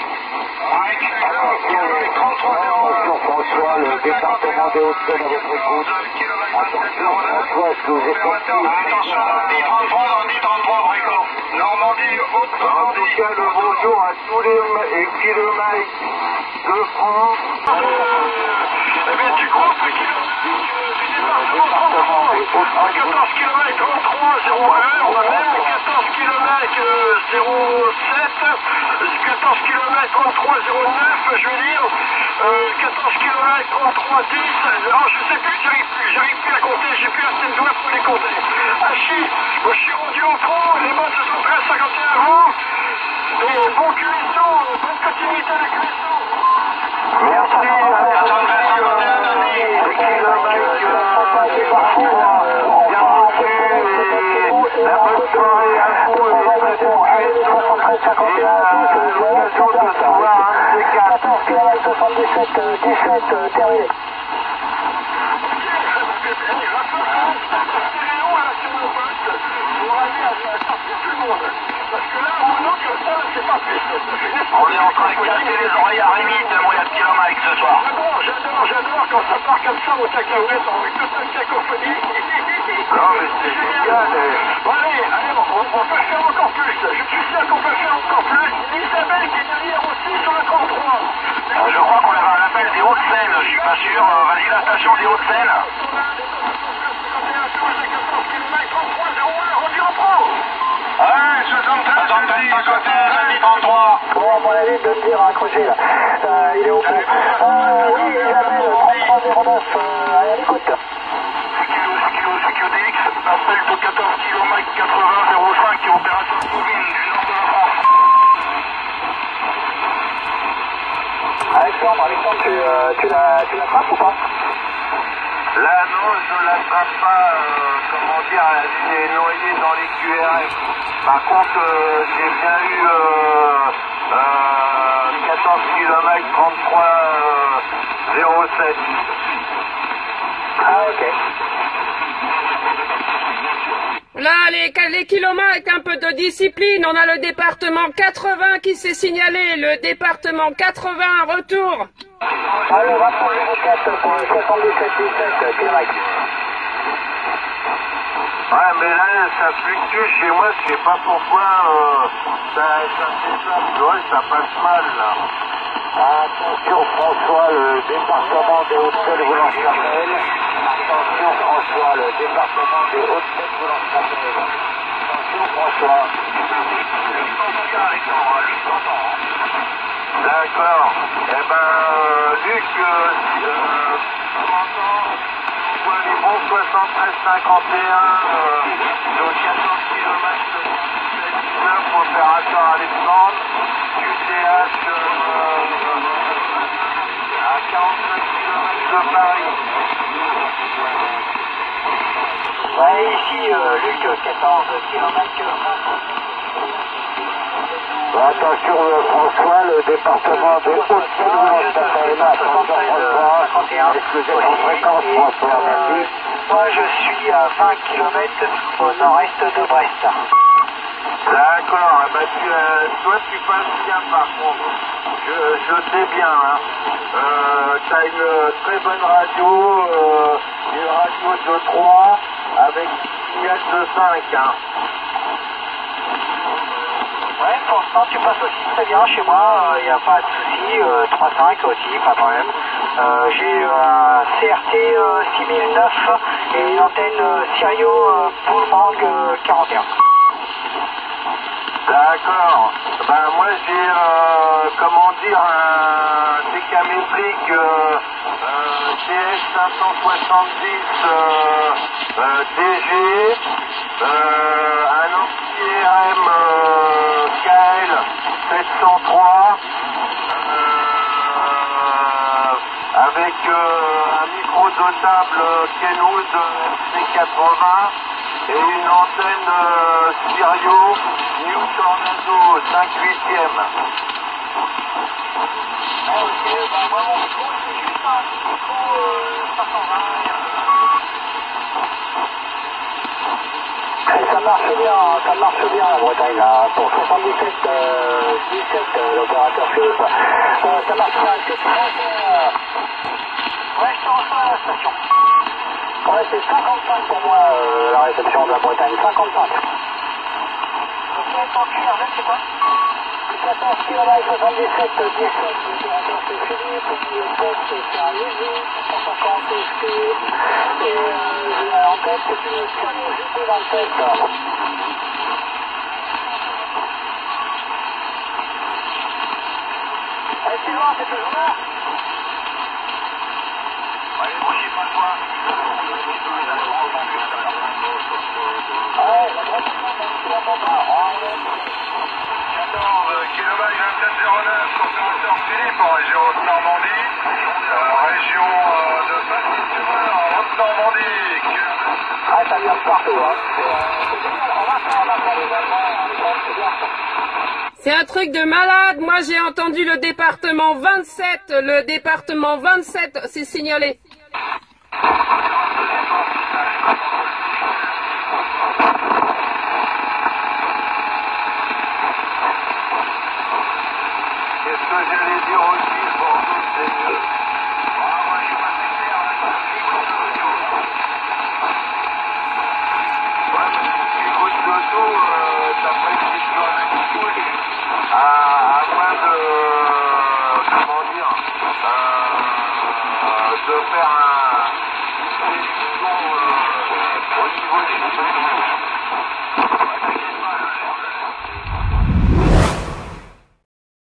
Attention François, le département des Hauts-de-Seine à votre écoute. Attention François, est-ce que vous êtes compris? Attention, 10-33 dans 10-33 Brécourt. Normandie, Haute-Normandie. En tout cas, le bonjour à tous les kilomètres de France. Eh bien, tu crois que du département 33, à 14 km 33 01, on a même 14 km 07, 14 km 33 09, je veux dire, 14 km 33 10, alors je sais plus, j'arrive plus à compter, j'ai plus assez de doigts pour les compter. Hachi, moi je suis rendu au pro, les bonnes se sont 13,51 avant, et bon QSO, bonne continuité à la QSO. Merci, la bonne soirée à vous et très bon QSO. Et l'occasion de se voir un de ces 14 km 77 17 terminé. On est en train de casser les oreilles à Rémi de Moyen de kilomètres ce soir. J'adore quand ça part comme ça au cacahuète avec toute cette cacophonie. Non mais c'est génial. Bon allez, on peut faire encore plus. Je suis sûr qu'on peut faire encore plus. Isabelle qui est derrière aussi sur le 33. Je crois qu'on avait un appel des Hauts-de-Seine, je suis pas sûr. Vas-y la station des Hauts-de-Seine. Ouais, 73, 33. Bon, à mon avis, de me dire accroché là. Il est au bout. Oui, Isabelle, 3309, à l'écoute. CQDX, appel de 14 km 80 05 et opération Souvine du nord de la France. Alexandre, tu l'attrapes ou pas? Là, non, je ne l'attrape pas, comment dire, elle est noyée dans les QRF. Par contre, j'ai bien eu 14 km 33 07. Ah, ok. Là, les kilomètres, un peu de discipline. On a le département 80 qui s'est signalé. Le département 80, retour. Allez, on va pour le 04 pour le 77-17, direct. Ouais, mais là, ça fluctue chez moi, je sais pas pourquoi, ça fait ça, ouais, ça passe mal, là. Attention, François, le département des Hauts-de-Seine Voulant-Chapelle. Attention, François, le département des Hauts-de-Seine Voulant-Chapelle. Attention, François. D'accord. Eh ben, Luc, tu m'entends? Les bons 73-51 sur 14 km 19, opérateur Alexandre, QTH à 45 km de Paris. Ouais, ici Luc, 14 km. Attention François, le département de Haute-Seine, est-ce que vous êtes en fréquence François? Merci. Moi je suis à 20 km au nord-est de Brest. D'accord, bah toi tu passes bien par contre, je sais bien. Hein. Tu as une très bonne radio, une radio de 3. avec Fiat 5. Hein. Ouais, pour l'instant tu passes aussi très bien chez moi, il n'y a pas de souci, 3.5 aussi, pas de problème. J'ai un CRT 6009 et une antenne Sirio Bullmang 41. D'accord. Ben moi j'ai comment dire un décamétrique TS 570 DG, un anti-RM KL 703 avec un micro dotable Kenwood C80 et une antenne Stereo New Tornado 5/8e. Ok, bah moi mon micro c'est juste un micro 520. Ça marche bien la Bretagne là, pour 77 17 l'opérateur Philippe. Ça marche bien, c'est très ouais, je te reçois à la station. Ouais, c'est 55 pour moi la réception de la Bretagne, 55. Ok, ton QRZ c'est quoi? 14 km 77 17, l'opérateur c'est Philippe, le poste c'est un Léger, 150 ST, et en tête c'est une Stereo JP27. Allez Sylvain, c'est toujours là? Allez, bougez pas toi. Ouais, la Bretagne, tu l'entends pas? 14 km 2709, opérateur Philippe en région Haute-Normandie, région de Bastille-sur-Eure en Haute-Normandie. Ah, ça vient de partout, hein. On attend les Allemands, c'est bien. C'est un truc de malade. Moi, j'ai entendu le département 27. Le département 27, c'est signalé. Qu'est-ce que j'allais dire aussi, Bordeaux, c'est mieux. Ah, moi, je suis pas très clair, là, ça me dit de l'audio. Ouais, mais si tu écoutes l'auto, t'as pas une question à l'écoute. À moins de, comment dire, de faire une sélection au niveau des